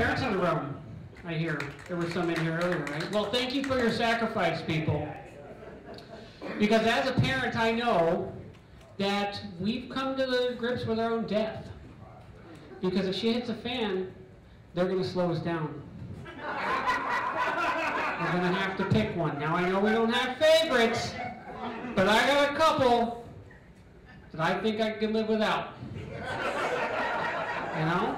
parents in the room. I hear there were some in here earlier, right? Well, thank you for your sacrifice, people. Because as a parent, I know that we've come to the grips with our own death. Because if she hits a fan, they're going to slow us down. We're going to have to pick one. Now, I know we don't have favorites, but I got a couple that I think I can live without. You know?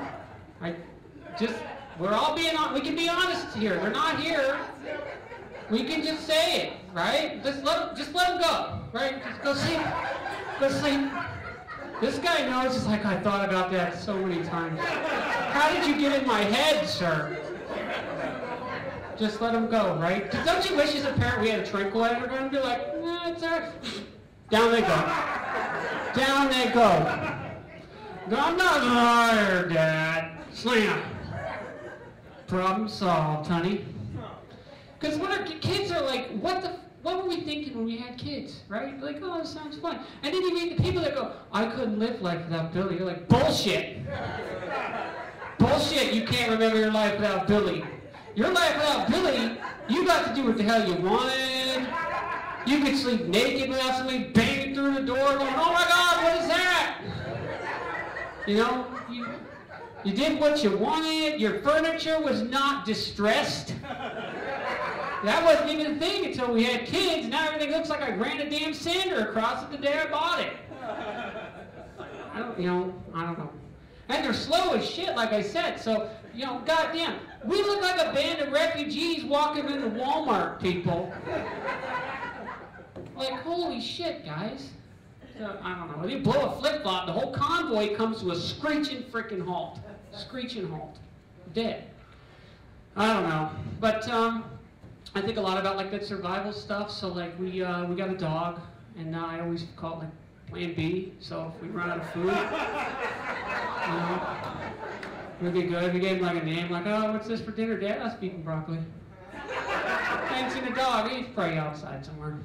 We're all being honest. We can be honest here. They're not here. We can just say it, right? Just let them go, right? Just go sleep. Go sleep. This guy knows. It's like, I thought about that so many times. How did you get in my head, sir? Just let them go, right? Don't you wish as a parent we had a tranquilizer gun and be like, nah, it's ours. Down they go. Down they go. No, I'm not a liar, Dad. Slam. Problem solved, honey. Because when our kids are like, what were we thinking when we had kids, right? Like, oh, this sounds fun. And then you meet the people that go, I couldn't live life without Billy. You're like, bullshit. Bullshit, you can't remember your life without Billy. Your life without Billy, you got to do what the hell you wanted. You could sleep naked without somebody banging through the door going, oh my God, what is that? You know, you did what you wanted. Your furniture was not distressed. That wasn't even a thing until we had kids. Now everything looks like I ran a damn sander across it the day I bought it. I don't know. And they're slow as shit, like I said. So, goddamn, we look like a band of refugees walking into Walmart, people. Like, holy shit, guys. So, I don't know. When you blow a flip-flop, the whole convoy comes to a screeching freaking halt. Screeching halt. Dead. I don't know. But, I think a lot about, like, that survival stuff. So, like, we got a dog, and I always call it, like, Plan B. So, if we run out of food, we'd be good. We gave him, like, a name, like, oh, what's this for dinner, Dad? That's beef and broccoli. I ain't seen a dog. He's probably outside somewhere.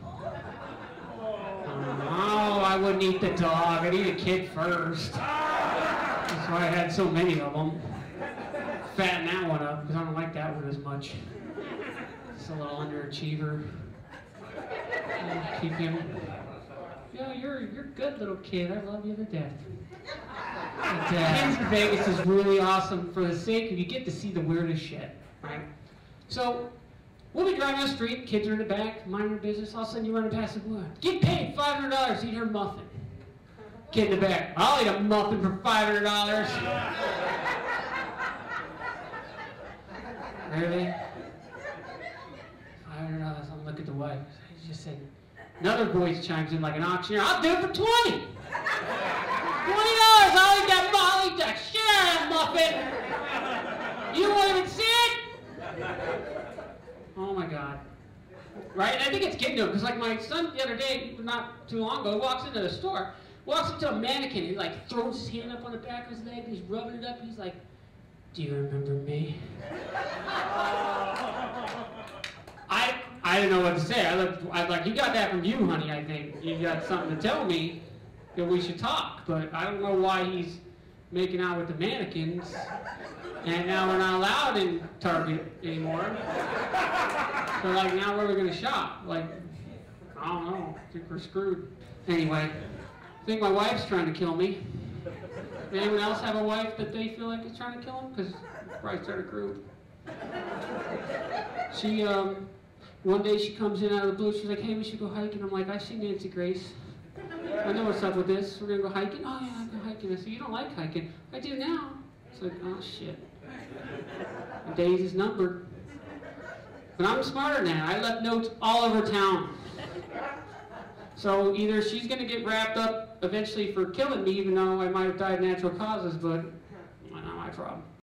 Oh, I wouldn't eat the dog. I'd eat a kid first. That's why I had so many of them. Fatten that one up, because I don't like that one as much. It's a little underachiever. Keep him. You're a good little kid. I love you to death. But, Kids Vegas is really awesome for the sake of you get to see the weirdest shit, right? So, we'll be driving down the street, kids are in the back, minding their business, all of a sudden you're running past the woman. Get paid $500 to eat her muffin. Kid in the back, I'll eat a muffin for $500. Really? $500, I'll look at the wife. He just said, another voice chimes in like an auctioneer, I'll do it for $20. $20, I'll eat that shit out of that muffin. You won't even see it? Oh my God. Right? And I think it's getting to him, because like my son the other day, not too long ago, walks into the store, walks up to a mannequin, he like throws his hand up on the back of his leg, he's rubbing it up, and he's like, do you remember me? I didn't know what to say. I was like, you got that from you, honey, I think. You got something to tell me that we should talk, but I don't know why he's making out with the mannequins. And now we're not allowed in Target anymore. So like now where are we gonna shop? Like, I don't know. I think we're screwed. Anyway, I think my wife's trying to kill me. Anyone else have a wife that they feel like is trying to kill them? Because probably start a group. She, one day she comes in out of the blue, she's like, hey, we should go hiking. I'm like, I see Nancy Grace. I know what's up with this. We're gonna go hiking. Oh yeah, I'll go hiking. I said, you don't like hiking. I do now. It's like, oh shit. My days is numbered. But I'm smarter now. I left notes all over town. So either she's going to get wrapped up eventually for killing me, even though I might have died of natural causes, but not my problem.